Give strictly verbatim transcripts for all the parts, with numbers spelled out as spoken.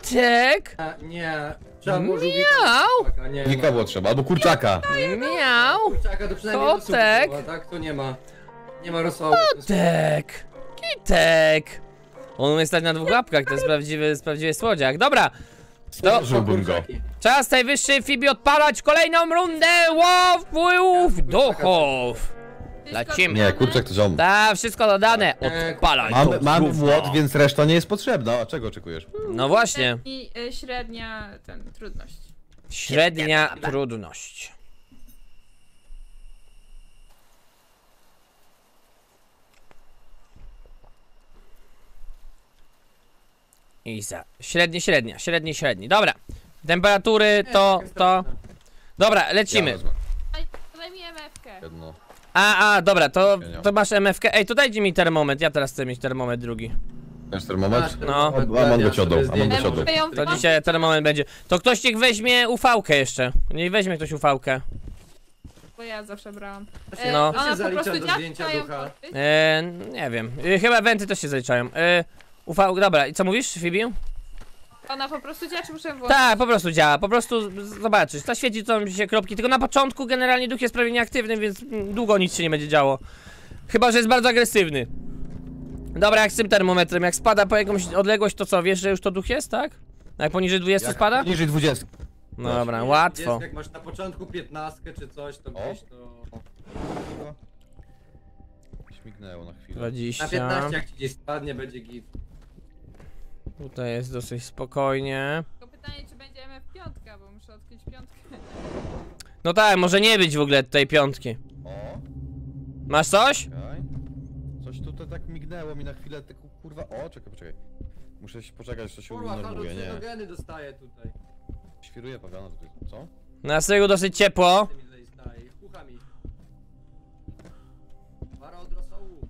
Kitek! A, nie, trzeba było Miau! nie Nikogo było trzeba, albo kurczaka. Miau! Kurczaka to przynajmniej Kotek! rosołu, tak? To nie ma. Nie ma rosołu. Kitek! Kitek! On umie stać na dwóch łapkach, to jest prawdziwy, prawdziwy słodziak. Dobra! To Żyłbym go. czas najwyższy, Fibi, odpalać kolejną rundę łowów duchów! Lecimy. Nie, kurczak to ziom. Da, wszystko dodane. Odpalaj to, Mam, mam gówno. włod, więc reszta nie jest potrzebna. A czego oczekujesz? No właśnie. I y, średnia ten trudność. Średnia trudność. Iza. Średni, średnia, średni, średni. Dobra. Temperatury to, to... Dobra, lecimy. Ja wezmę Daj mi em efkę. jedno. A, a, dobra, to, to masz em efkę. Ej, to dajcie mi termometr, ja teraz chcę mieć termometr drugi. Masz termometr? No. A mam do ciodą, a mam do ciodą. To dzisiaj termometr będzie. To ktoś niech weźmie ufałkę jeszcze. Niech weźmie ktoś ufałkę. Bo ja zawsze brałam. No. No. To się Ona po zalicza prostu do działa zdjęcia ją ducha. koty. E, nie wiem. E, chyba wenty też się zaliczają. E, ufałka, dobra, i co mówisz, Fibi? Ona po prostu działa, czy muszę włączyć? Tak, po prostu działa, po prostu z- zobaczysz. Zaświeci co mi się kropki, tylko na początku generalnie duch jest prawie nieaktywny, więc mm, długo nic się nie będzie działo. Chyba że jest bardzo agresywny. Dobra, jak z tym termometrem, jak spada po jakąś odległość, to co, wiesz, że już to duch jest, tak? A jak poniżej dwudziestu Jak spada? Poniżej dwudziestki. No dobra, Jest, łatwo. jak masz na początku piętnastkę czy coś, to gdzieś to... Śmignęło na chwilę. Na dwadzieścia. piętnaście jak ci gdzieś spadnie, będzie git. Tutaj jest dosyć spokojnie. Tylko pytanie, czy będzie em ef pięć, bo muszę odkryć piątkę. No tak, może nie być w ogóle tej piątki. O, Masz coś? czekaj. Coś tutaj tak mignęło mi na chwilę, tylko kurwa... O, czekaj, poczekaj. Muszę się poczekać, aż to się Kurwa, unormuje, nie. halucynogeny dostaję tutaj. Świruje pagana tutaj, co? Na styku dosyć ciepło. Ty mi tutaj staje, chucha mi. Para od rosołu.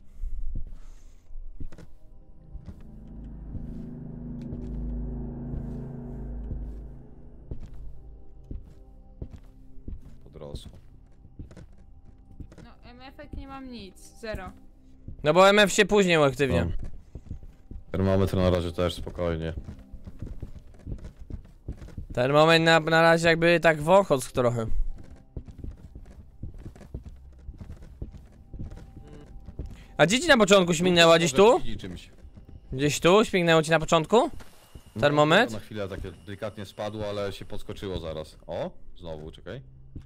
Podrosło. No, em efek nie mam nic. Zero. No bo em ef się później uaktywnia. No. Termometr na razie też spokojnie. Termometr na, na razie jakby tak wąchocz trochę. A gdzie ci na początku śmignęła? Gdzieś tu? Widzi czymś. Gdzieś tu? Śmignęło ci na początku? Termometr? No, na chwilę takie delikatnie spadło, ale się podskoczyło zaraz. O, znowu, czekaj.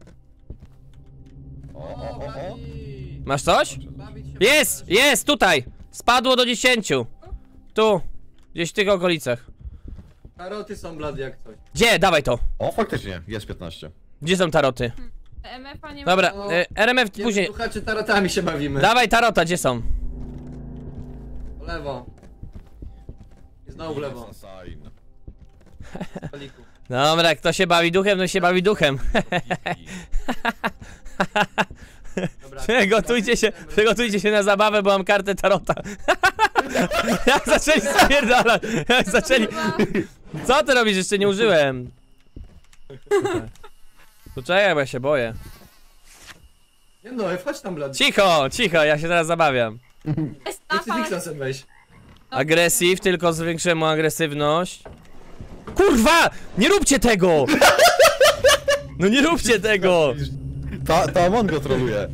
O, o, o, o. Masz coś? Bawić się Jest! Jest! Tutaj! Spadło do dziesięciu. Tu. Gdzieś w tych okolicach. Karoty są blady jak coś. Gdzie? Dawaj to. O, faktycznie, jest piętnaście. Gdzie są taroty? em efa nie ma. Dobra, No. y, er em ef Nie później. ducha czy tarotami się bawimy. Dawaj tarota, gdzie są? W lewo. I znowu w lewo. Assassin. W stoliku. Dobra, kto się bawi duchem, no się bawi duchem. Dobra, Przygotujcie się, przygotujcie się na zabawę, bo mam kartę tarota. Jak zaczęli spierdalać, jak zaczęli... Co ty robisz? Jeszcze nie użyłem. Poczekaj, bo ja się boję. Nie no, wchodź tam blady. Cicho, cicho, ja się teraz zabawiam. Jest Krucyfiksa sobie weź. Agresyw, tylko zwiększyłem mu agresywność. Kurwa! Nie róbcie tego! No nie róbcie tego! Ta, ta on go troluje.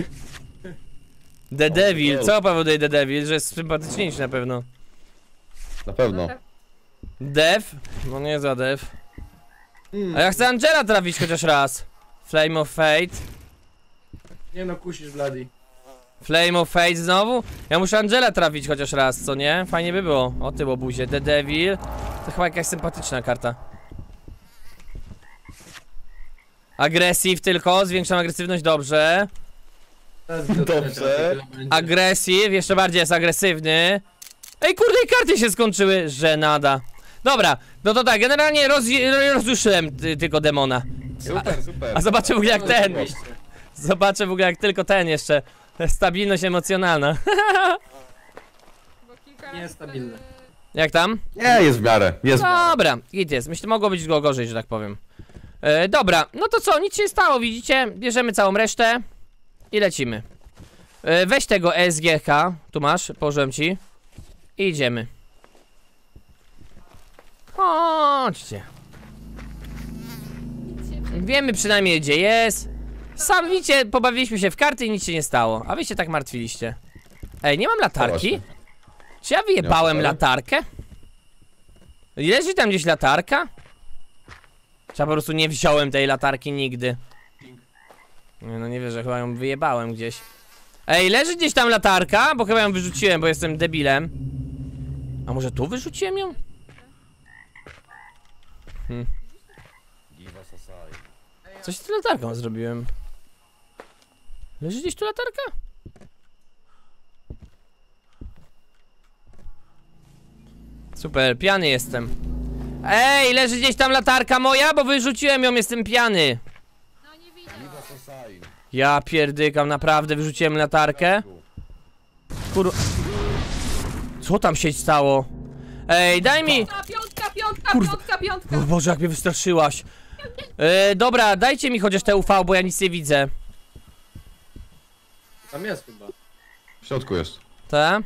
The Devil, co powoduje The Devil? Że jest sympatyczniejszy na pewno. Na pewno. Dev? No nie za Dev. A ja chcę Angela trafić chociaż raz. Flame of Fate. Nie no, kusisz blady. Flame of Fate znowu? Ja muszę Angela trafić chociaż raz, co nie? Fajnie by było. O ty łobuzie, The Devil. To chyba jakaś sympatyczna karta. Agresyw tylko, zwiększam agresywność, dobrze. Dobrze. Agresyw, jeszcze bardziej jest agresywny. Ej kurde, i karty się skończyły, żenada. Dobra, no to tak, generalnie roz, rozruszyłem ty, tylko demona. Super, super. A zobaczę w ogóle jak ten. Zobaczę w ogóle jak tylko ten jeszcze. Stabilność emocjonalna. Bo kilka razy, Niestabilne. y, Jak tam? Nie, jest w miarę, jest w miarę. Dobra, git jest. Myślę, mogło być go gorzej, że tak powiem. E, dobra, no to co, nic się nie stało, widzicie? Bierzemy całą resztę i lecimy. E, weź tego E S G H, tu masz, położyłem ci. I idziemy. O, chodźcie. Wiemy przynajmniej gdzie jest. Sam widzicie, pobawiliśmy się w karty i nic się nie stało. A wy się tak martwiliście. Ej, nie mam latarki? Czy ja wyjebałem latarkę? Leży tam gdzieś latarka? Czy ja po prostu nie wziąłem tej latarki nigdy? Nie, no nie wierzę, chyba ją wyjebałem gdzieś. Ej, leży gdzieś tam latarka? Bo chyba ją wyrzuciłem, bo jestem debilem. A może tu wyrzuciłem ją? Hmm. Coś z tą latarką zrobiłem. Leży gdzieś tu latarka? Super, piany jestem. Ej, leży gdzieś tam latarka moja, bo wyrzuciłem ją, jestem piany. No nie widzę. Ja pierdykam, naprawdę wyrzuciłem latarkę. Kur... Co tam się stało? Ej, daj mi... Piątka, piątka, piątka, Kurwa. piątka, piątka. O Boże, jak mnie wystraszyłaś. E, dobra, dajcie mi chociaż te U V, bo ja nic nie widzę. Tam jest chyba. W środku jest. Te?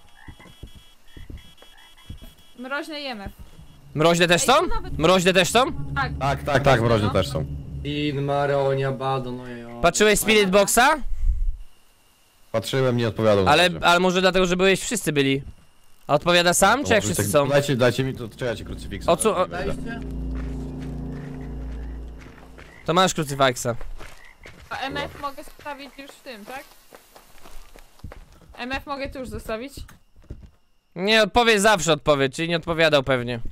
Mroźne jemy. Mroźne też są? Mroźne też są? Tak. Tak, tak, tak, mroźne też są. In, Maronia, Bado, no jo. Patrzyłeś Spirit Boxa? Patrzyłem, nie odpowiadał na Ale, razie. ale może dlatego, że byłeś, wszyscy byli. A odpowiada sam, czy jak Może wszyscy tak- są? Dajcie, dajcie mi to, czekajcie, krucyfiksa. O co- o- Daliście? To masz krucyfiksa. A M F mogę zostawić już w tym, tak? M F mogę tu już zostawić? Nie, odpowiedź zawsze odpowiedź, czyli nie odpowiadał pewnie.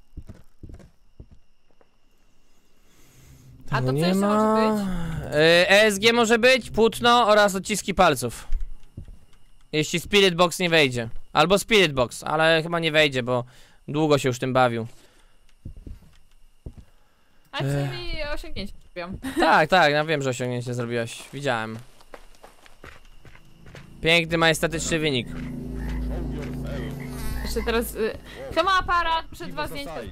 A to Tego co jeszcze może być? Y, E S G może być, płótno oraz odciski palców. Jeśli Spirit Box nie wejdzie. Albo Spirit Box, ale chyba nie wejdzie, bo długo się już tym bawił. A czyli osiągnięcie robią. Tak, tak, ja wiem, że osiągnięcie zrobiłaś. Widziałem. Piękny, majestatyczny wynik. Jeszcze teraz... Y, kto ma aparat? Muszę dwa zdjęcia zrobić.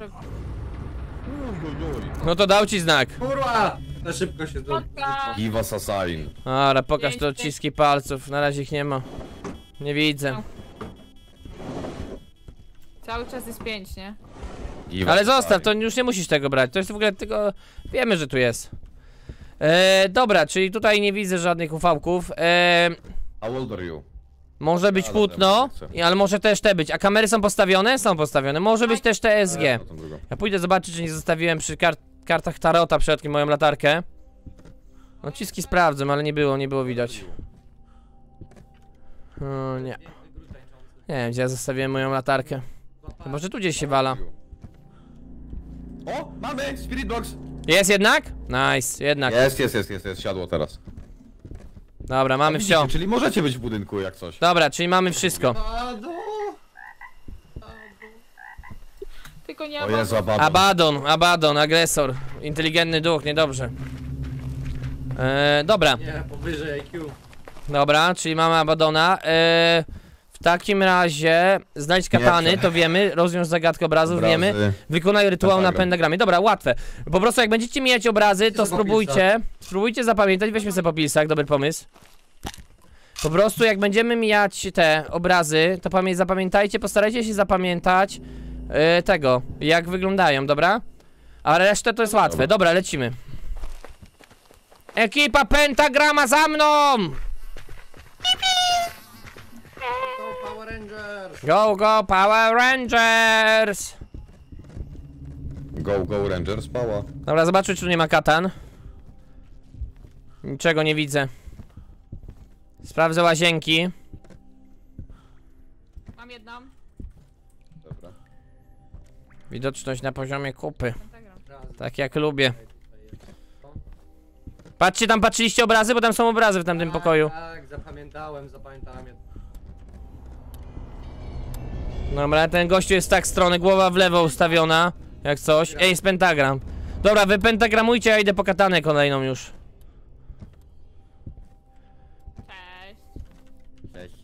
No to dał ci znak. Kurwa! Na szybko się zrobi. Piątka. Give us a sign. Dobra, pokaż Pięć, te odciski palców. Na razie ich nie ma. Nie widzę. Cały czas jest pięć, nie? Give Ale us a zostaw, sign. to już nie musisz tego brać. To jest w ogóle tylko. Wiemy, że tu jest. E, dobra, czyli tutaj nie widzę żadnych ufałków. E, How old are you? może być Ale płótno, tam chcę. i- ale może też te być. A kamery są postawione? Są postawione. Może być też te E S G. A, tą drugą. Ja pójdę zobaczyć, czy nie zostawiłem przy kart kartach Tarota przypadkiem moją latarkę. Odciski sprawdzę, ale nie było, nie było widać. O, nie. Nie wiem, gdzie ja zostawiłem moją latarkę. Chyba, że tu gdzieś się wala. O, mamy! Spirit box! Jest jednak? Nice, jednak. Jest, jest, jest, jest, jest, siadło teraz. Dobra, mamy Widzicie, wsio. czyli możecie być w budynku jak coś. Dobra, czyli mamy wszystko. Bado! Tylko nie O ma... Jezu, Abaddon. Abaddon, Abaddon, agresor. Inteligentny duch, niedobrze. Eee, dobra, Nie, powyżej I Q. dobra, czyli mamy Abaddona. Eee, w takim razie znajdź katany, Nie, to wiemy. Rozwiąż zagadkę obrazów, Obrazy. wiemy. Wykonaj rytuał na Pentagram. pentagramie. Dobra, łatwe. Po prostu jak będziecie mijać obrazy, to Weźcie sobie spróbujcie. Spróbujcie zapamiętać, weźmy sobie po pilsach, dobry pomysł. Po prostu jak będziemy mijać te obrazy, to pamię zapamiętajcie, postarajcie się zapamiętać yy, tego, jak wyglądają, dobra? A resztę to jest łatwe. Dobra, lecimy. Ekipa pentagrama za mną! Go Power Rangers! Go, go, Power Rangers! Go, go, Rangers, pała. Dobra, zobaczmy, czy tu nie ma katan. Niczego nie widzę. Sprawdzę łazienki. Mam jedną. Dobra. Widoczność na poziomie kupy. Pentagram. Tak jak lubię. Patrzcie, tam patrzyliście obrazy, bo tam są obrazy w tamtym Tak, pokoju. Tak, zapamiętałem, zapamiętałem je. Dobra, ten gościu jest tak strony, głowa w lewo ustawiona. Jak coś. Ej, z pentagram. Dobra, wy pentagramujcie, ja idę po katanę kolejną już. Cześć.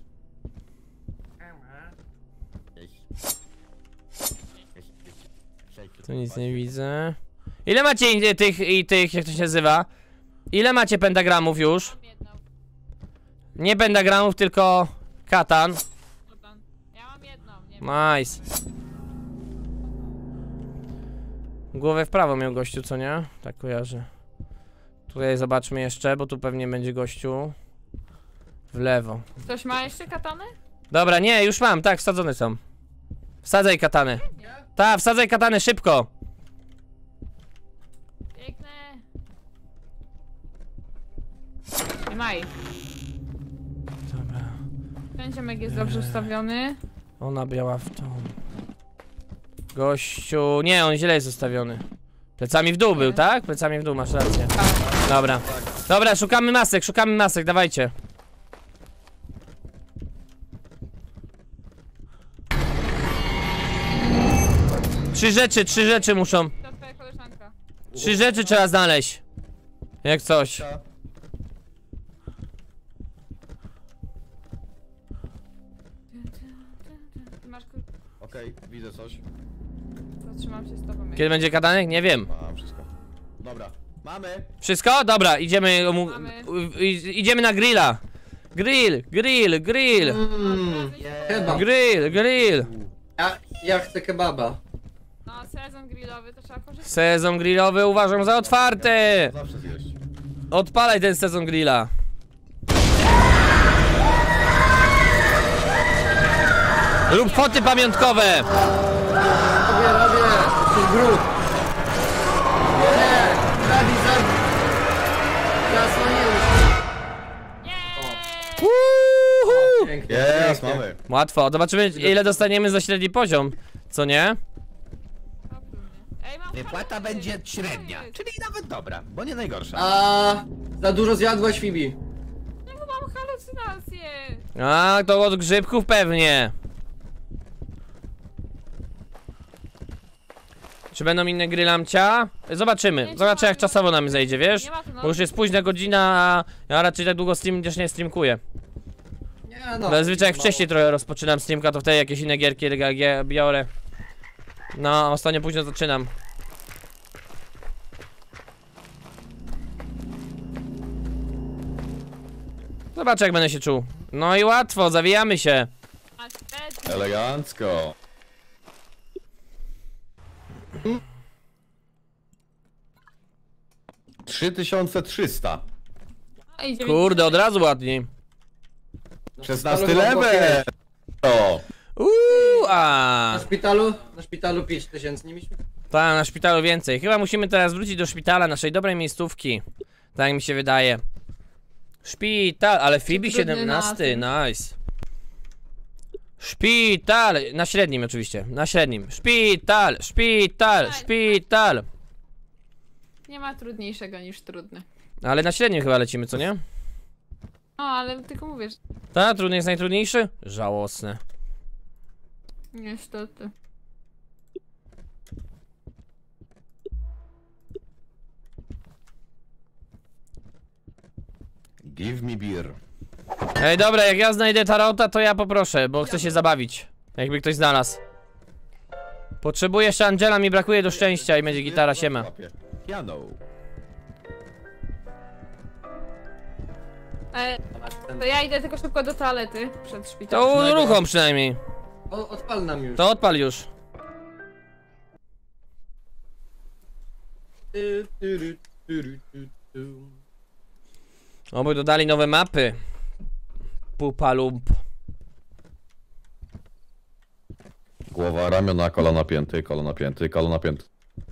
Cześć. Tu nic nie widzę. Ile macie i- tych i tych, jak to się nazywa? Ile macie pentagramów już? Mam jedną. Nie pentagramów, tylko katan. Dobra. Ja mam jedną, nie wiem. Nice. Głowę w prawo miał gościu, co nie? Tak kojarzę. Tutaj zobaczmy jeszcze, bo tu pewnie będzie gościu. W lewo. Ktoś ma jeszcze katany? Dobra, nie, już mam, tak, wsadzone są. Wsadzaj katany. Ta, wsadzaj katany, szybko. Piękne. Nie ma ich. Dobra. Ten ziomek jest dobrze ustawiony. Ona biała w tą. Gościu, nie, on źle jest ustawiony. Plecami w dół był, tak? Plecami w dół, masz rację. Dobra. Dobra, szukamy masek, szukamy masek, dawajcie. Trzy rzeczy, trzy rzeczy muszą. To twoja koleżanka. Trzy rzeczy trzeba znaleźć. Jak coś. Cia. Ty masz kur... Okej, widzę coś. Zatrzymam się z tobą. Kiedy będzie kadanek? Nie wiem. Mam wszystko. Dobra, mamy! Wszystko? Dobra, idziemy. mu- Mamy. i- Idziemy na grilla. Grill, grill, grill. Mmm, kebab. Grill, grill. Ja, ja chcę kebaba. No, sezon grillowy to trzeba korzystać. Sezon grillowy uważam za otwarty. Zawsze zjeść. Odpalaj ten sezon grilla. Rób foty pamiątkowe. Robię, robię. To jest brud. Nie, zabij, zabij. Zasłoniłem się. Nie! Uhu. Pięknie, Jest, pięknie. mamy. Łatwo. Zobaczymy, ile dostaniemy za średni poziom. Co nie? Ej, mam Wypłata halucynacje. będzie średnia, czyli nawet dobra, bo nie najgorsza. A za dużo zjadłaś, Fibi. No bo mam halucynacje. A, to od grzybków pewnie. Czy będą inne grylamcia? Zobaczymy. Zobaczę, jak czasowo nam zejdzie, wiesz? Nie ma tu Bo już jest późna godzina, a ja raczej tak długo stream też nie streamkuję. Nie no. Zazwyczaj jak mało. wcześniej trochę rozpoczynam streamka, to wtedy jakieś inne gierki g- g- biorę. No, ostatnio późno zaczynam. Zobaczę, jak będę się czuł. No i łatwo, zawijamy się. A świetnie. Elegancko. trzy tysiące trzysta. No i Kurde, od razu ładniej. szesnasty level! O! Uuu, a. Na szpitalu? Na szpitalu pięć tysięcy nie mieliśmy? Tak, na szpitalu więcej. Chyba musimy teraz wrócić do szpitala, naszej dobrej miejscówki. Tak mi się wydaje. Szpital, ale Fibi Trudny siedemnasty, nice. Szpital, na średnim oczywiście, na średnim. Szpital, szpital, szpital. Nie ma trudniejszego niż trudny. Ale na średnim chyba lecimy, co nie? No, ale tylko mówisz. Ta, trudny jest najtrudniejszy? Żałosne. Niestety. Give me beer. Ej, dobra, jak ja znajdę tarota, to ja poproszę, bo chcę się zabawić. Jakby ktoś znalazł. Potrzebuję jeszcze Angela, mi brakuje do szczęścia i będzie gitara, siema. Piano. E, to ja idę tylko szybko do toalety przed To szpitalem. uruchom przynajmniej. O, odpal nam już. To odpal już. Ty, tyry, tyry, ty, ty. Oby dodali nowe mapy. Pupa lump. Głowa, ramiona, kolana pięty, kolana pięty, kolana pięty.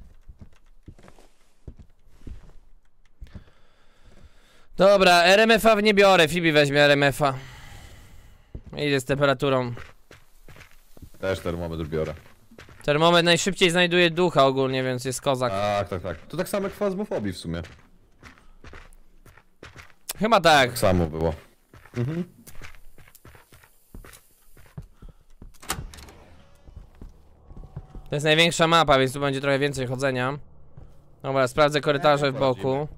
Dobra, R M F-a nie biorę, Fibi weźmie R M F-a. Idę z temperaturą. Też termometr biorę. Termometr najszybciej znajduje ducha ogólnie, więc jest kozak. Tak, tak, tak. To tak samo jak w fazmofobii w sumie. Chyba tak. Tak samo było. Mhm. To jest największa mapa, więc tu będzie trochę więcej chodzenia. Dobra, sprawdzę korytarze w boku.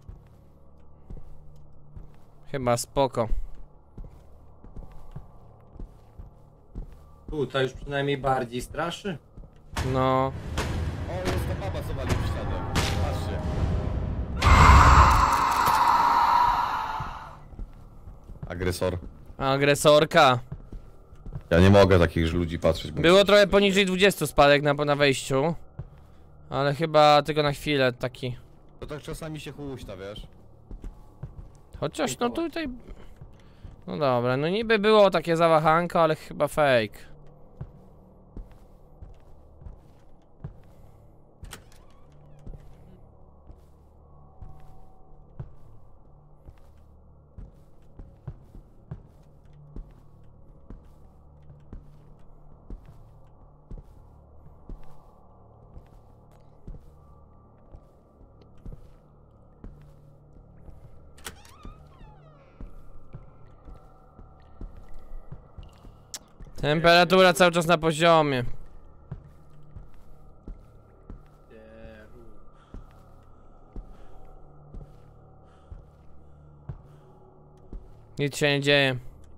Chyba spoko. Tu, to już przynajmniej bardziej straszy. No. O, jest ta baba, co wali śladem. Patrzcie. Agresor. Agresorka. Ja nie mogę takich ludzi patrzeć. bo Było mi się- trochę poniżej dwudziestu spadek na, na wejściu. Ale chyba tylko na chwilę taki. To tak czasami się huśta, wiesz? Chociaż no tutaj... No dobra, no niby było takie zawachanko, ale chyba fake. Temperatura cały czas na poziomie. Nic się nie dzieje.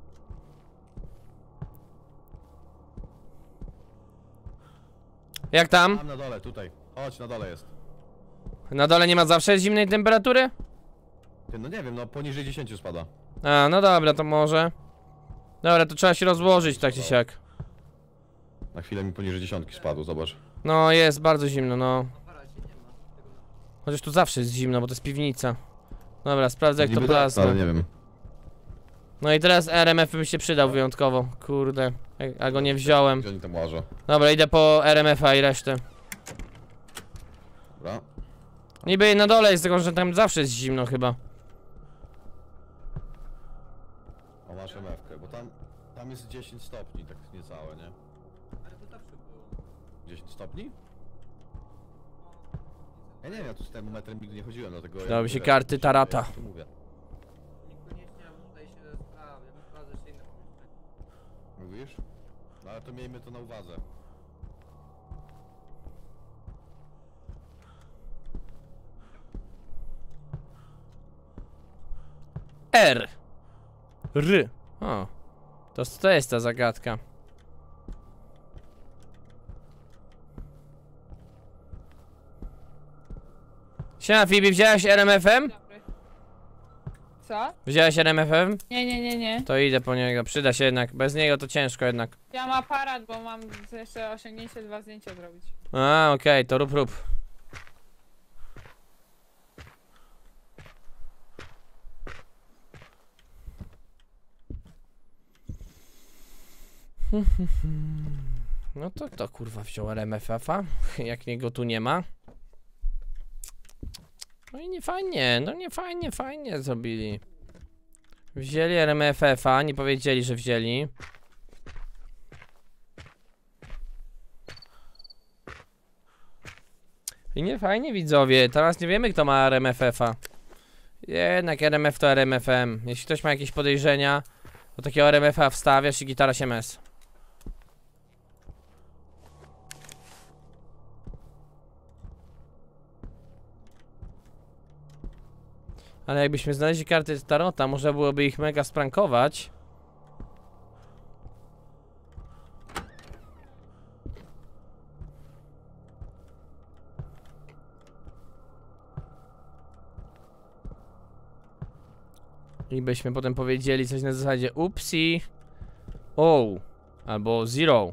Jak tam? Tam na dole, tutaj. Chodź, na dole jest. Na dole nie ma zawsze zimnej temperatury? Ty, no nie wiem, no poniżej dziesięciu spada. A, no dobra, to może. Dobra, to trzeba się rozłożyć tak czy siak. Na chwilę mi poniżej dziesiątki spadło, zobacz. No, jest bardzo zimno, no. Chociaż tu zawsze jest zimno, bo to jest piwnica. Dobra, sprawdzę jak to Niby tak, plazma. ale nie wiem. No i teraz R M F by się przydał wyjątkowo. Kurde, a go nie wziąłem. Gdzie oni tam łażą? Dobra, idę po R M F a i resztę. Dobra. Niby na dole jest, tylko że tam zawsze jest zimno chyba. O, masz em efkę, bo tam... Tam jest dziesięć stopni, tak niecałe, nie? Ale to zawsze było. dziesięć stopni? Ja nie wiem, ja tu z termometrem nigdy nie chodziłem, dlatego... ja Dałoby nie się wiem, karty ja tarata. ci mówię. Niekoniecznie ja bym tutaj się sprawdzał, ja bym sprawdzał jeszcze inne pomieszczenia. Mówisz? No ale to miejmy to na uwadze. R. R. O. To to jest ta zagadka. Siema Fibi, wzięłaś R M F em? Dobry. Co? Wzięłaś R M F em? Nie, nie, nie, nie. To idę po niego, przyda się jednak. Bez niego to ciężko jednak. Ja mam aparat, bo mam jeszcze osiągnięcie dwa zdjęcia zrobić. A, okej, to rób, rób. No to kto kurwa wziął R M F a? Jak niego tu nie ma. No i nie fajnie, no nie fajnie, fajnie zrobili. Wzięli R M F a, nie powiedzieli, że wzięli. I nie fajnie widzowie, teraz nie wiemy kto ma R M F a. Jednak R M F to R M F M. Jeśli ktoś ma jakieś podejrzenia, to takiego R M F a wstawiasz i gitara się mes. Ale jakbyśmy znaleźli karty tarota, można byłoby ich mega sprankować. I byśmy potem powiedzieli coś na zasadzie upsi. O, albo zero.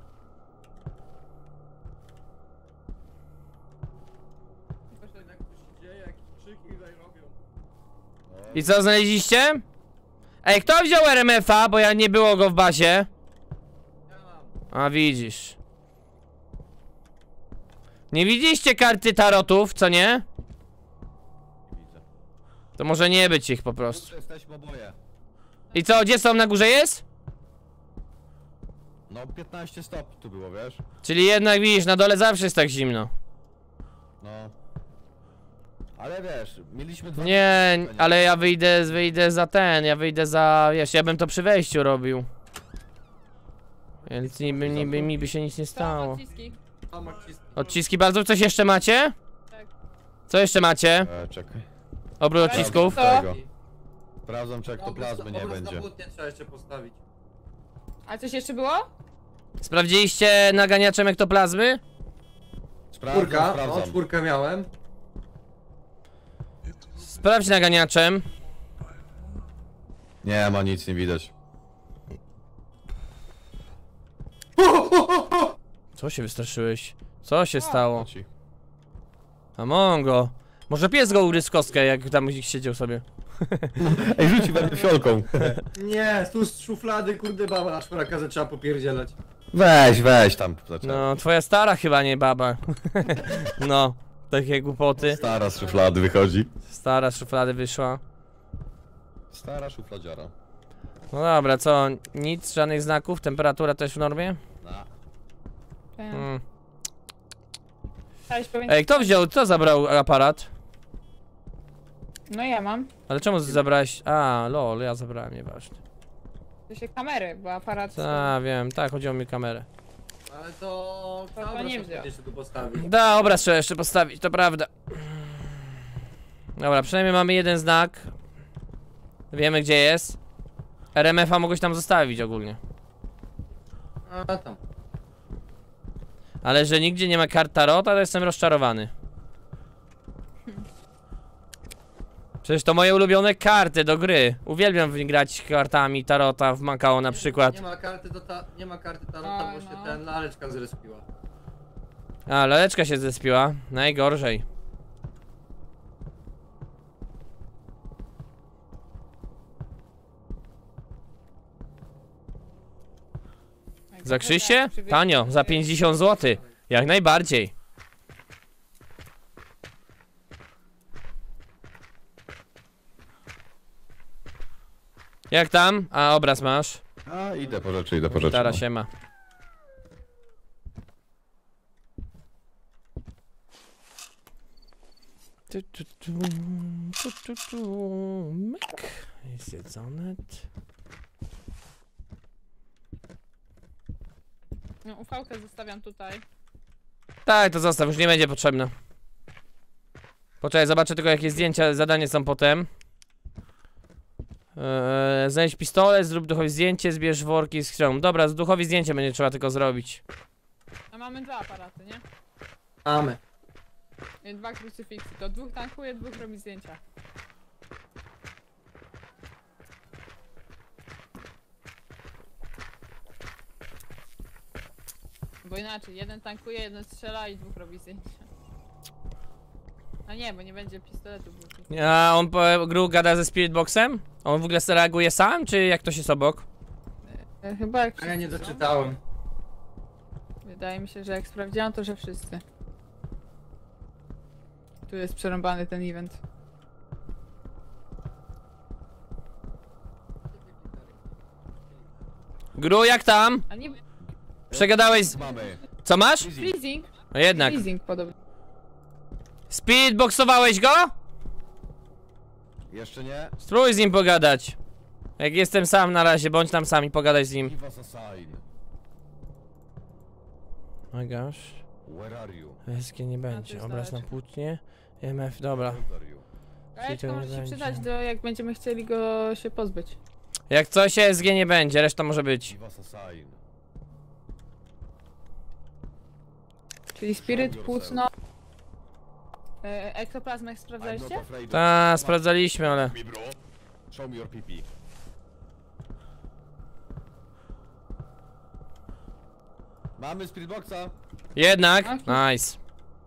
I co znaleźliście? Ej, kto wziął R M F a, bo ja nie było go w bazie? A widzisz. Nie widzieliście karty tarotów, co nie? Widzę. To może nie być ich po prostu. Tu jesteśmy oboje. I co, gdzie są, na górze jest? No piętnaście stopni tu było, wiesz? Czyli jednak widzisz, na dole zawsze jest tak zimno. No. Ale wiesz, mieliśmy dwa... Nie, ale ja wyjdę, wyjdę za ten, ja wyjdę za, wiesz, ja bym to przy wejściu robił. Więc niby, niby mi by się nic nie Są stało. odciski. O, Marciski. Odciski bardzo, coś jeszcze macie? Tak. Co jeszcze macie? E, czekaj. Oprócz Ale odcisków? co? Tego. Sprawdzam, czy ektoplazmy nie Obrót na będzie. płótnie trzeba jeszcze postawić. A coś jeszcze było? Sprawdziliście naganiaczem ektoplazmy? Sprawdzam, Czwórka, o, sprawdzam. czwórkę miałem. Sprawdź naganiaczem. Nie ma nic, nie widać. Co się wystraszyłeś? Co się stało? Ci. A mongo. Może pies go ugryzł w kostkę, jak tam gdzieś siedział sobie. Ej, rzuci we mnie fiolką. Nie, tu z szuflady, kurde, baba na szparaka zaczęła popierdzielać. Weź, weź tam. zaczęła. No, twoja stara chyba, nie baba. No, takie głupoty. Stara z szuflady wychodzi. Stara z szuflady wyszła. Stara szufladziara. No dobra, co? Nic, żadnych znaków, temperatura też w normie? Na. Hmm. Chciałeś powiedzieć? Ej, kto wziął, kto zabrał aparat? No ja mam. Ale czemu zabrałeś? A, lol, ja zabrałem, nieważne. To się kamery, bo aparat... A, wiem, tak, chodziło mi o kamerę. Ale to... To Dobra, nie to wziął. jeszcze tu postawić. Da, obraz trzeba jeszcze postawić, to prawda. Dobra, przynajmniej mamy jeden znak. Wiemy gdzie jest. R M F-a mogłeś tam zostawić ogólnie. A tam. Ale że nigdzie nie ma kart tarota, to jestem rozczarowany. Przecież to moje ulubione karty do gry. Uwielbiam w nie grać kartami tarota w Macao na przykład. Nie ma karty do ta... Nie ma karty tarota, A, bo się no. ten laleczka zrespiła. A, laleczka się zespiła. Najgorzej. Za Krzyście? Tanio, za pięćdziesiąt złotych. Jak najbardziej. Jak tam? A, obraz masz? A, idę po rzeczy, idę po rzeczy. Tara no. się ma. Tu, tu, tu, tu, tu, tu, myk. Jest jedzone. No, ufałkę zostawiam tutaj. Tak, to zostaw, już nie będzie potrzebne. Poczekaj, zobaczę tylko jakie zdjęcia, zadanie są potem. Eee, znajdź pistolet, zrób duchowi zdjęcie, zbierz worki z krwią. Dobra, z duchowi zdjęcie będzie trzeba tylko zrobić. A mamy dwa aparaty, nie? Mamy. I dwa krucyfiksy. To dwóch tankuje, dwóch robi zdjęcia. Bo inaczej, jeden tankuje, jeden strzela i dwóch robi zdjęcia. A nie, bo nie będzie pistoletu. Bo... A on po gru gada ze Spiritboxem? On w ogóle reaguje sam, czy jak ktoś jest obok? E, chyba jak A ja nie wszyscy są. doczytałem. Wydaje mi się, że jak sprawdziłam, to że wszyscy. Tu jest przerąbany ten event. Gru, jak tam? A nie... Przegadałeś z... Mamy. Co masz? Freezing? No jednak. Freezing podobno. Speedboxowałeś go? Jeszcze nie. Spróbuj z nim pogadać. Jak jestem sam na razie, bądź tam sam i pogadaj z nim. Give us a sign. Oh my gosh. Where are you? S G nie będzie. jest Obraz na daleczko. płótnie. M F, dobra. Where are you? Kajeczka nie może się będzie. przydać do jak będziemy chcieli go się pozbyć. Jak coś S G nie będzie, reszta może być. Give us a sign. Czyli spiryt, płótno... E, ektoplazmę jak I'm not sprawdzaliście? afraid of- Ta, sprawdzaliśmy, ale... Me, bro. Show me your pee-pee. Mamy Spiritboxa. Jednak, Okej. nice.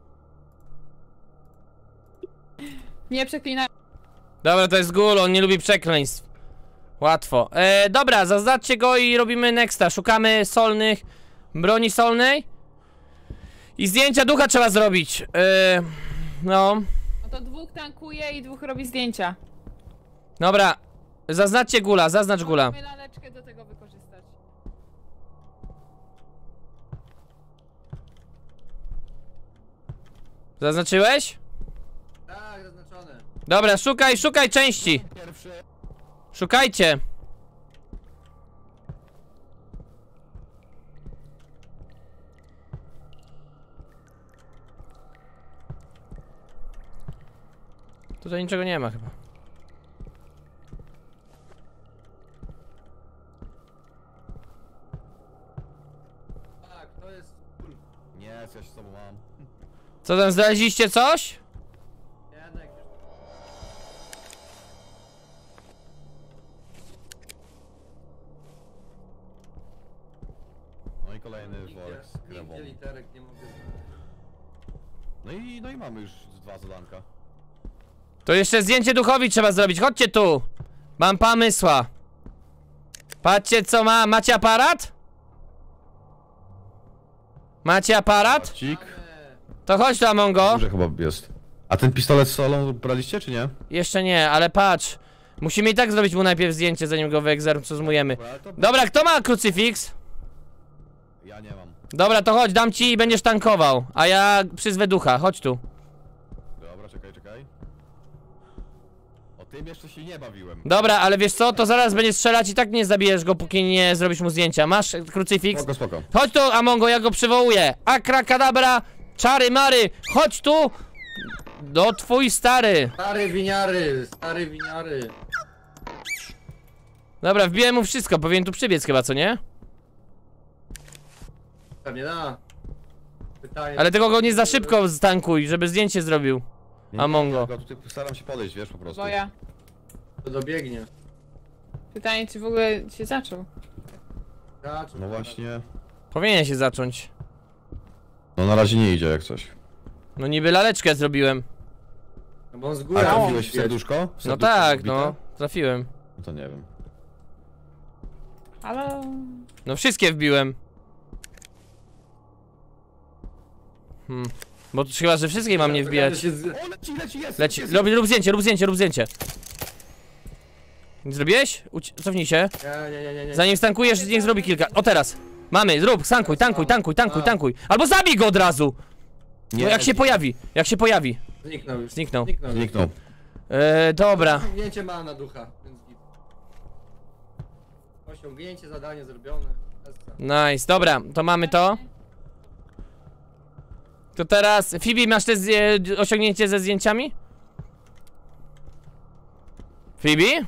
Nie przeklinaj. Dobra, to jest gul, on nie lubi przekleństw. Łatwo. E, dobra, zaznaczcie go i robimy nexta. Szukamy solnych, broni solnej. I zdjęcia ducha trzeba zrobić. E, no. No to dwóch tankuje i dwóch robi zdjęcia. Dobra, zaznaczcie gula, zaznacz gula. Możemy laleczkę do tego wykorzystać. Zaznaczyłeś? Tak, zaznaczone. Dobra, szukaj, szukaj części. Pierwszy. Szukajcie. Tutaj niczego nie ma chyba. Tak, to jest... Nie, ja się z tobą mam. Co tam, znaleźliście coś? Jednak już... No i kolejny worek z Nigdzie, krewą. nigdzie literek nie mogę znaleźć. No i, no i mamy już dwa zadanka. To jeszcze zdjęcie duchowi trzeba zrobić, chodźcie tu! Mam pomysła. Patrzcie co ma, macie aparat? Macie aparat? Cik. To chodź tu Amongo. Dobrze chyba jest. A ten pistolet z solą braliście, czy nie? Jeszcze nie, ale patrz. Musimy i tak zrobić mu najpierw zdjęcie, zanim go wyegzorcyzmujemy. Ale to... Dobra, kto ma krucyfiks? Ja nie mam. Dobra, to chodź, dam ci i będziesz tankował. A ja przyzwę ducha, chodź tu. Dobra, czekaj, czekaj. O tym jeszcze się nie bawiłem. Dobra, ale wiesz co, to zaraz będzie strzelać i tak nie zabijesz go, póki nie zrobisz mu zdjęcia. Masz krucyfiks? Spoko, spoko. Chodź tu, Amongo, ja go przywołuję. Akrakadabra, czary mary, chodź tu. Do twój stary. Stary winiary, stary winiary. Dobra, wbiłem mu wszystko, powinien tu przybiec chyba, co nie? Pewnie da. Pytanie. Ale tego go nie za szybko ztankuj, żeby zdjęcie zrobił. Nie, Amongo. Ja tutaj staram się podejść, wiesz, po prostu. Bo ja. To dobiegnie. Pytanie, czy w ogóle się zaczął? Zaczął. No właśnie. Powinien się zacząć. No na razie nie idzie jak coś. No niby laleczkę zrobiłem. No bo on z A góry. trafiłeś w serduszko? W No serduszko tak, wbite? no. Trafiłem. No to nie wiem. Halo? No wszystkie wbiłem. Hmm. Bo to chyba, że wszystkie mam nie wbijać. Się z... O, leci, leci, jest! Leci, jest, rób, rób zdjęcie, rób zdjęcie, rób zdjęcie. Nie zrobiłeś? Uci cofnij się. Nie, nie, nie, nie, nie. Zanim stankujesz, niech zrobi kilka. O teraz. Mamy, zrób, stankuj, tankuj, tankuj, tankuj, tankuj. Albo zabij go od razu! Nie, No jak się pojawi, jak się pojawi. Zniknął już. Zniknął. Zniknął. Zniknął. Eee, dobra. Osiągnięcie ma na ducha, więc git. Osiągnięcie, zadanie zrobione. Essa. Nice, dobra, to mamy to. To teraz, Phoebe, masz te zdję- osiągnięcie ze zdjęciami? Phoebe?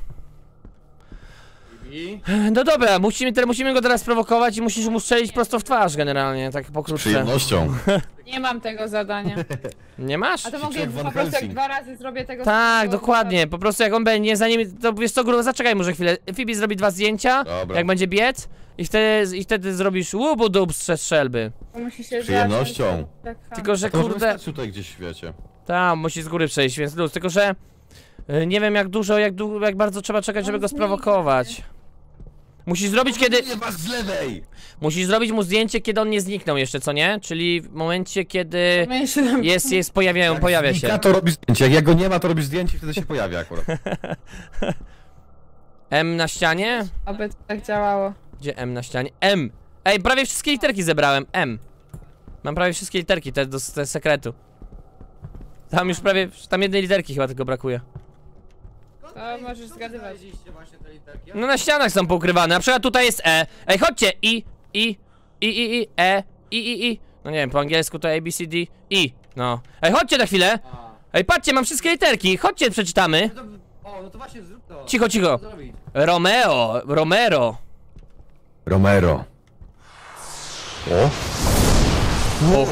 I... No dobra, musimy, te, musimy go teraz prowokować i musisz mu strzelić prosto w twarz generalnie, tak pokrótce. Przyjemnością. Nie mam tego zadania. Nie masz? A to mogę jak Van po prostu jak Helsing. dwa razy zrobię tego Tak, samego, dokładnie, po prostu jak on będzie, zanim, to wiesz co, grubo, zaczekaj może chwilę. Phoebe zrobi dwa zdjęcia, Dobra. jak będzie biec i wtedy, i wtedy zrobisz łubu-dub z strzelby. to musi się Przyjemnością. zacząć. Tak, tak. Tylko, że To możemy kurde, stać tutaj gdzieś w świecie. tam musi z góry przejść, więc luz, tylko że y, nie wiem jak dużo, jak, dłu- jak bardzo trzeba czekać, żeby go sprowokować. Musisz zrobić kiedy, Nie was z lewej! musisz zrobić mu zdjęcie, kiedy on nie zniknął jeszcze, co nie? Czyli w momencie, kiedy My się tam... jest, jest, pojawiają, pojawia Znika, się. to robi zdjęcie. Jak jego nie ma, to robi zdjęcie i wtedy się pojawia akurat. M na ścianie? Aby to tak działało. Gdzie M na ścianie? M! Ej, prawie wszystkie literki zebrałem, M. Mam prawie wszystkie literki, te do te sekretu. Tam już prawie, tam jednej literki chyba tylko brakuje. To możesz zgadywać. Znaleźliście właśnie te literki? No na ścianach są poukrywane, na przykład tutaj jest E. Ej, chodźcie! I, I, I, I, I, E, I, I, I. No nie wiem, po angielsku to A, B, C, D, I. No. Ej, chodźcie na chwilę! A. Ej, patrzcie, mam wszystkie literki, chodźcie, przeczytamy. No to, o, no to właśnie zrób to. Cicho, cicho. Co zrobić? Romeo, Romero. Romero. O? O.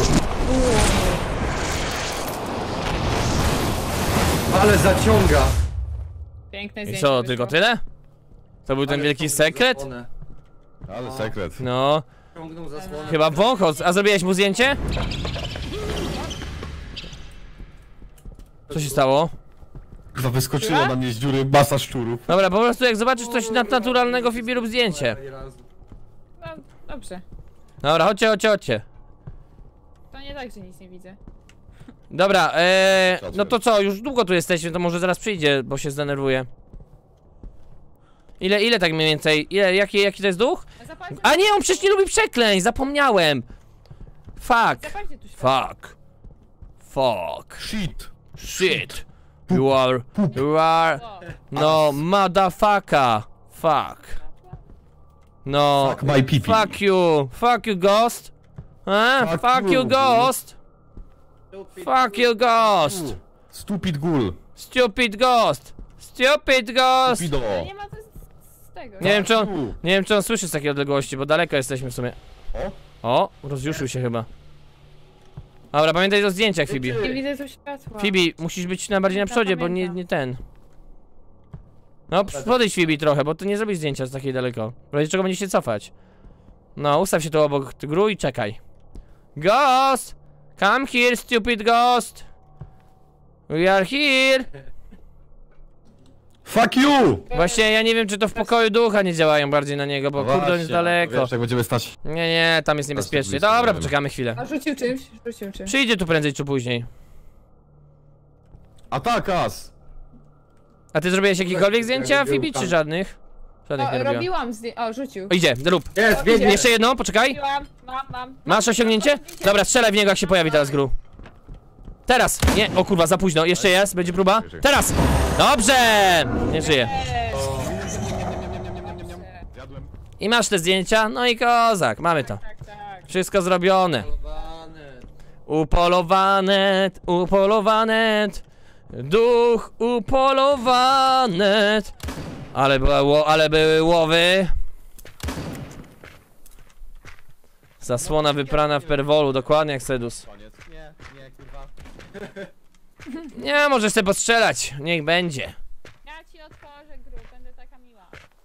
Ale zaciąga. Piękne I zdjęcie co, wyszło. tylko tyle? To był ten Ale wielki ciągnął sekret? zasłonę. Ale sekret. No, Ciągnął zasłonę. chyba wąchos. A zrobiłeś mu zdjęcie? Co się stało? Chyba wyskoczyło na mnie z dziury masa szczurów. Dobra, po prostu jak zobaczysz coś nadnaturalnego, Phoebe, rób zdjęcie. Ani razu. No, dobrze. Dobra, chodźcie, chodźcie, chodźcie. To nie tak, że nic nie widzę. Dobra, eee, no to co, już długo tu jesteśmy, to może zaraz przyjdzie, bo się zdenerwuje. Ile, ile tak mniej więcej, ile, jaki, jaki to jest duch? A zapalcie, A nie, on przecież nie lubi przekleństw, zapomniałem. Fuck, zapalcie tu światło. fuck, fuck, Shit. shit, you are, you are, O, no, motherfucker, fuck. No, Fuck my pipi. fuck you, fuck you ghost. Eh? Fuck Fuck you you. ghost. Fuck you ghost. Stupid ghoul. Stupid ghost. Stupid ghost. Stupido. ale nie ma to z, z tego. Nie wiem czy on, Tu. nie wiem czy on słyszy z takiej odległości, bo daleko jesteśmy w sumie. O? O, rozjuszył się chyba. Dobra, pamiętaj o zdjęciach, Phoebe. Nie widzę tu światła. Phoebe, musisz być na bardziej na przodzie, bo nie, nie ten. No, p- podejdź Phoebe trochę, bo ty nie zrobisz zdjęcia z takiej daleko. W razie czego będzie się cofać. No, ustaw się tu obok gru i czekaj. Ghost! Come here, stupid ghost! We are here! Fuck you! Właśnie ja nie wiem, czy to w pokoju ducha nie działają bardziej na niego, bo No kurde, on jest właśnie, daleko. Wiesz, jak będziemy stać... Nie, nie, tam jest niebezpiecznie. blisko, Dobra, nie wiem. poczekamy chwilę. A rzucił czymś, rzucił czymś. Przyjdzie tu prędzej czy później. Atakas! A ty zrobiłeś jakiekolwiek zdjęcia, jakby był Fibi, czy tam. żadnych? Żadnych nie O, robiła. robiłam zdję... O, rzucił. O, idzie, rób. Jest, O, biegnie! idzie. Jeszcze jedno, poczekaj. Robiłam, mam, mam. Masz osiągnięcie? Dobra, strzelaj w niego, jak się pojawi teraz gru. Teraz! Nie, o kurwa, za późno. Jeszcze jest, będzie próba. Teraz! Dobrze! Nie żyje. Zjadłem. I masz te zdjęcia, no i kozak, mamy to. Tak, tak. Wszystko zrobione. Polowane. Upolowane, upolowane. Duch upolowane. Ale, była, ło- ale były łowy. Zasłona wyprana w perwolu, dokładnie jak Sedus. Koniec. Nie, nie, kurwa. Nie, możesz sobie postrzelać, niech będzie. Ja ci otworzę grób, będę taka miła.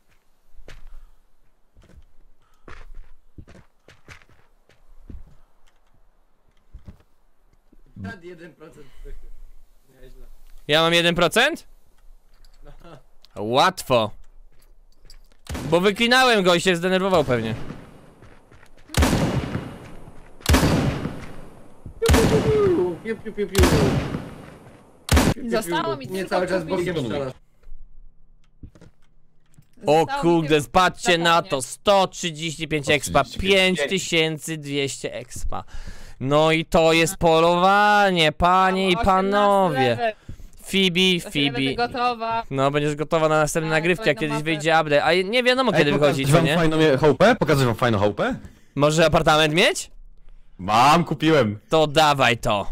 Nad jeden procent pychy. Nieźle. Ja mam jeden procent? Łatwo. Bo wyklinałem go i się zdenerwował pewnie. Piu, piu, piu, piu. Piu, piu, Zostało piu. mi Nie tylko cały czas kupić- bokiem strzelasz. O Zostało mi kurde, tylko patrzcie na zapalnie. to, sto trzydzieści pięć expa, pięć tysięcy dwieście expa. No i to jest polowanie, panie i Mam panowie. osiemnasty level. Phoebe, Za chwilę będę Phoebe. gotowa. No, będziesz gotowa na następne Tak, nagrywki, jak kolejną kiedyś mapę. wyjdzie update. A nie wiadomo kiedy wychodzi, co wam nie? fajną je- chałupę? Pokażę wam fajną chałupę? Może apartament mieć? Mam, kupiłem. To dawaj to.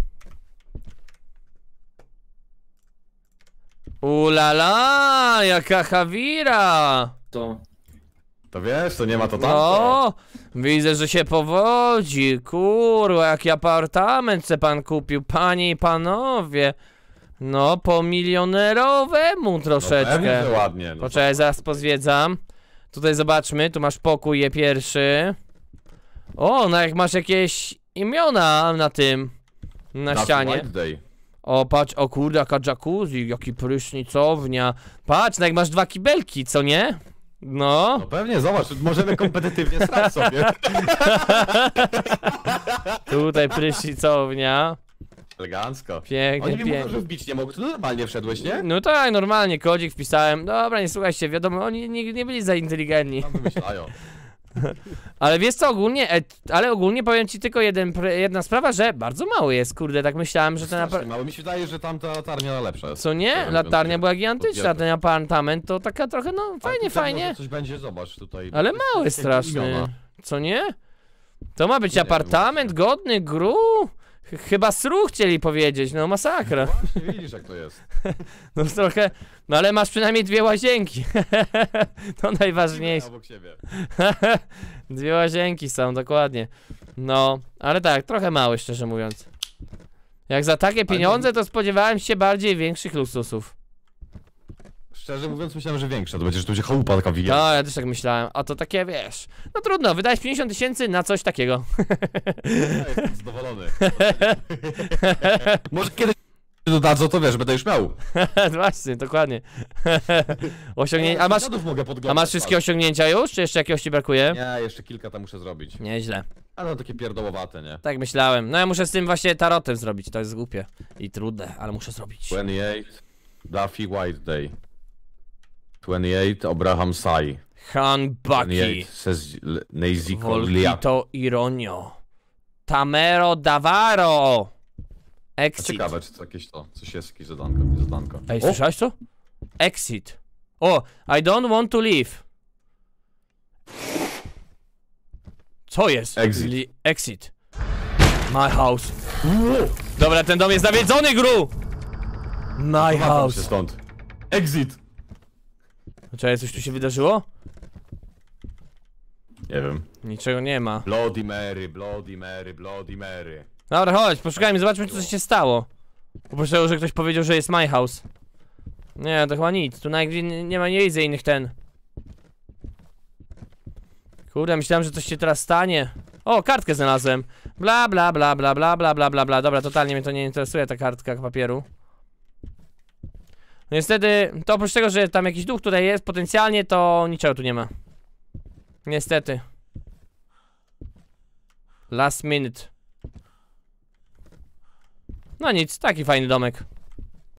Ulala, jaka Hawira. To. To wiesz, to nie ma to tam. No, widzę, że się powodzi. Kurwa, jaki apartament se pan kupił, panie i panowie. No, po milionerowemu troszeczkę. No, pewnie, że ładnie. No. Poczekaj, zaraz pozwiedzam. Tutaj zobaczmy, tu masz pokój je pierwszy. O, no jak masz jakieś imiona na tym, na That's ścianie. White Day. O, patrz, o kurde, jaka jacuzzi, jaki prysznicownia. Patrz, no jak masz dwa kibelki, co nie? No. No pewnie, zobacz, możemy kompetytywnie strać sobie. Tutaj prysznicownia. Elegancko. Pięknie, Oni mi mówią, pięknie. że wbić nie mogą, to normalnie wszedłeś, nie? No tak, normalnie, kodzik wpisałem. Dobra, nie słuchajcie, wiadomo, oni nie, nie byli za inteligentni. Tam wymyślają. Ale wiesz co, ogólnie, e, ale ogólnie powiem ci tylko jeden, pr- jedna sprawa, że bardzo mały jest, kurde, tak myślałem, że ten Strasznie apart... mało. Mi się wydaje, że tamta latarnia lepsza jest. Co nie? Szczerze Latarnia mówiąc, była gigantyczna, podjęta. ten apartament to taka trochę, no Ale fajnie, tutaj fajnie. może coś będzie, zobacz tutaj. Ale mały Jakie straszny. imiona. Co nie? To ma być Nie, apartament godny gru? Ch- Chyba sru chcieli powiedzieć, no masakra. Właśnie widzisz jak to jest. No trochę, no ale masz przynajmniej dwie łazienki. To najważniejsze. Obok siebie. Dwie łazienki są, dokładnie. No, ale tak, trochę mały, szczerze mówiąc. Jak za takie pieniądze, to spodziewałem się bardziej większych luksusów. Szczerze mówiąc myślałem, że większa, to będzie, że tu będzie chałupa taka wija. No, ja też tak myślałem, a to takie, wiesz, no trudno, wydałeś pięćdziesiąt tysięcy na coś takiego. Ja jestem zadowolony. Może kiedyś dodadzą, to wiesz, będę już miał. Właśnie, dokładnie. Osiągnięcia, a masz, Sąsiadów mogę a podglądać, masz wszystkie osiągnięcia już, czy jeszcze jakiegoś ci brakuje? Nie, jeszcze kilka tam muszę zrobić. Nieźle, Ale no takie pierdołowate, nie? tak myślałem. No ja muszę z tym właśnie tarotem zrobić, to jest głupie i trudne, ale muszę zrobić. dwadzieścia osiem, Duffy White Day. dwadzieścia osiem, Abraham Sai. Han Baki. dwadzieścia osiem, says Neiziko Liak. Volpito Ironio. Tamero Davaro. Exit. Ciekawe, czy to jakieś to, coś jest, jakieś zadanko, zadanko. Ej, O! słyszałeś to? Exit. O, I don't want to leave. Co jest? Exit. Li exit. My house. Dobra, ten dom jest nawiedzony, gru! My Chowam się house. stąd. Exit! Czekaj, coś tu się wydarzyło? Nie wiem. Niczego nie ma. Bloody Mary, Bloody Mary, Bloody Mary. Dobra, chodź, poszukajmy, zobaczmy, co się stało. Poproszę, że ktoś powiedział, że jest my house. Nie, to chyba nic, tu nawet nie, nie ma, nie widzę innych ten. Kurde, myślałem, że coś się teraz stanie. O, kartkę znalazłem. Bla bla bla bla bla bla bla bla bla. Dobra, totalnie mnie to nie interesuje ta kartka papieru. No niestety, to oprócz tego, że tam jakiś duch tutaj jest potencjalnie, to niczego tu nie ma. Niestety. Last minute. No nic, taki fajny domek.